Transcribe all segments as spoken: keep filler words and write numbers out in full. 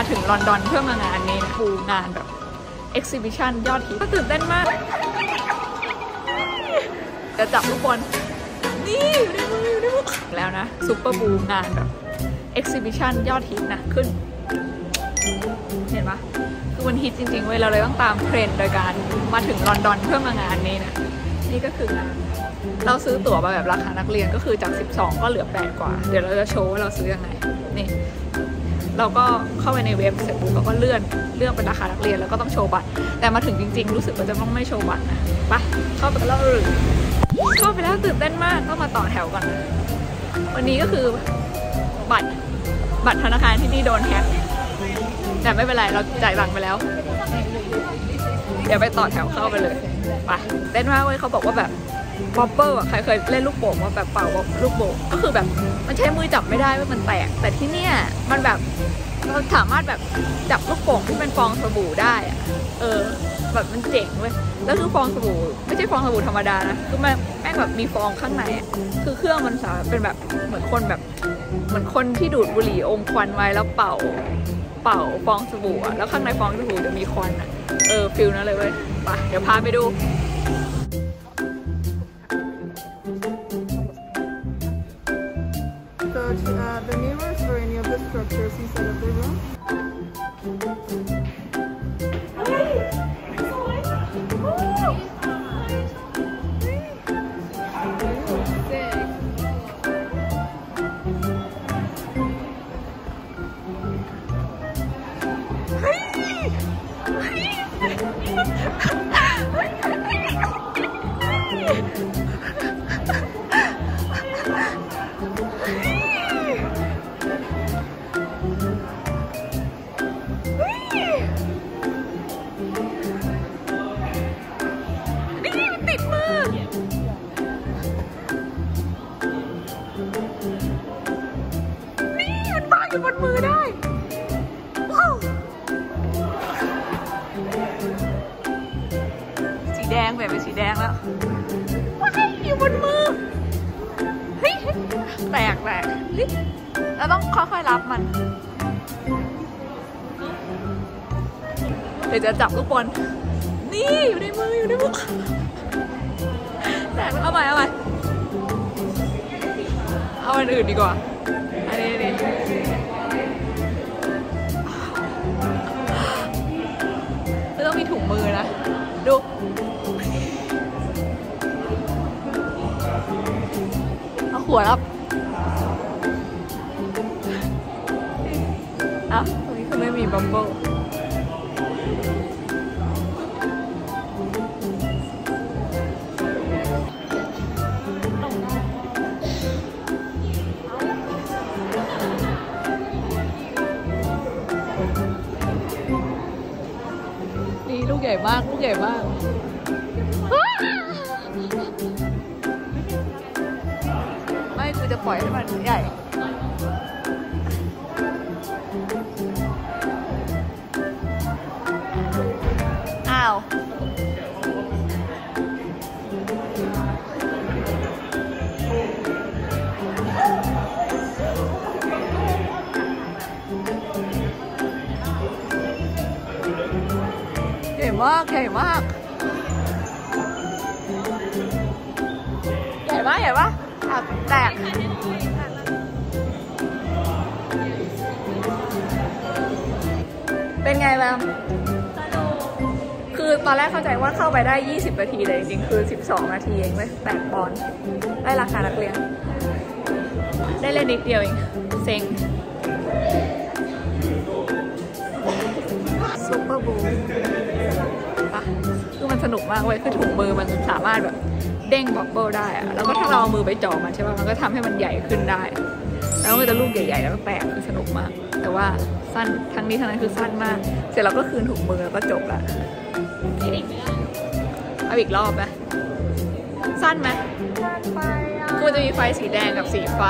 ถึงลอนดอนเพื่อมางานนี้นะฟูงานแบบเอ็กซิบิชันยอดฮิตก็ตื่นเต้นมากจะจับลูกบอลนี่อยู่ในมืออยู่ในมือแล้วนะซุปเปอร์บูงานแบบเอ็กซิบิชันยอดฮิตนะขึ้นเห็นปะคือมันฮิตจริงๆเว้ยเราเลยต้องตามเทรนด์โดยการมาถึงลอนดอนเพื่อมางานนี้นะนี่ก็คืองานเราซื้อตั๋วมาแบบราคานักเรียนก็คือจากสิบสองก็เหลือแปดกว่าเดี๋ยวเราจะโชว์ว่าเราซื้อยังไงนี่เราก็เข้าไปในเว็บเสร็จปุ๊บเราก็เลื่อนเลือกเป็นราคานักเรียนแล้วก็ต้องโชว์บัตรแต่มาถึงจริงๆรู้สึกว่าจะต้องไม่โชว์บัตรนะไปเข้าไปแล้วเข้าไปแล้วตื่นเต้นมากต้องมาต่อแถวก่อนวันนี้ก็คือบัตรบัตรธนาคารที่นี่โดนแฮกแต่ไม่เป็นไรเราจ่ายตังค์ไปแล้วเดี๋ยวไปต่อแถวเข้าไปเลยไปเต้นมากเว้ยเขาบอกว่าแบบบ๊อบเบิ้ลอ่ะใครเคยเล่นลูกโป่งว่าแบบเป่าลูกโป่งก็คือแบบมันใช้มือจับไม่ได้ว่ามันแตกแต่ที่เนี่ยมันแบบเราสามารถแบบจับลูกโป่งที่เป็นฟองสบู่ได้อ่ะเออแบบมันเจ๋งเว้ยแล้วคือฟองสบู่ไม่ใช่ฟองสบู่ธรรมดานะคือมันแม่งแบบมีฟองข้างในคือเครื่องมันสามารถเป็นแบบเหมือนคนแบบเหมือนคนที่ดูดบุหรี่อมควันไว้แล้วเป่าเป่าฟองสบู่อ่ะแล้วข้างในฟองสบู่จะมีควันอ่ะเออฟิลนั้นเลยเว้ยไปเดี๋ยวพาไปดู Uh, the mirrors for any of the structures inside of the room. บนมือได้ว้าวสีแดงแบบเป็นสีแดงแล้วว้ายอยู่บนมือเฮ้ยแตกแตกเราต้องค่อยๆรับมันเดี๋ยวจะจับลูกบอลนี่อยู่ในมืออยู่ในมือแตกเอาใหม่เอาใหม่เอาอันอื่นดีกว่าอันนี้นี่ไม่ต้องมีถุงมือนะดูเอาหัวรับอ่ะตรงนี้คือไม่มีบับเบิ้ลลูกใหญ่มากลูกใหญ่มากไม่คือจะปล่อยให้มันใหญ่อ้าวใหญ่มากใหญ่มากใหญ่มากใหญ่ปะอ่ะแตกเป็นไงบ้างคือตอนแรกเข้าใจว่าเข้าไปได้ยี่สิบนาทีเลยจริงๆคือสิบสองนาทีเองเว้ยแปดปอนด์ได้ราคานักเรียนได้เล่นนิดเดียวเองเซ็งซุปเปอร์บูปะคือมันสนุกมากเว้ยคือถุงมือมันสามารถแบบเด้งบับเบิ้ลได้อะแล้วก็ถ้าเราเอามือไปจ่อมันใช่ป่ะมันก็ทำให้มันใหญ่ขึ้นได้แล้วมันจะลูกใหญ่ๆแล้วก็แตกคือสนุกมากแต่ว่าสั้นทั้งนี้ทั้งนั้นคือสั้นมากเสร็จเราก็คืนถุงมือแล้วก็จบละเอาอีกรอบไหมสั้นไหมคือจะมีไฟสีแดงกับสีฟ้า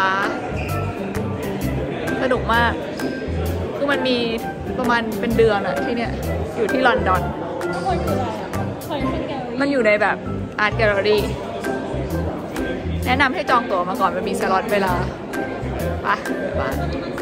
สนุกมากคือมันมีประมาณเป็นเดือนอะที่เนี่ยอยู่ที่ลอนดอนมันอยู่ในแบบอาร์ตแกลเลอรี่แนะนำให้จองตั๋วมาก่อนมันมีสล็อตเวลาไปไป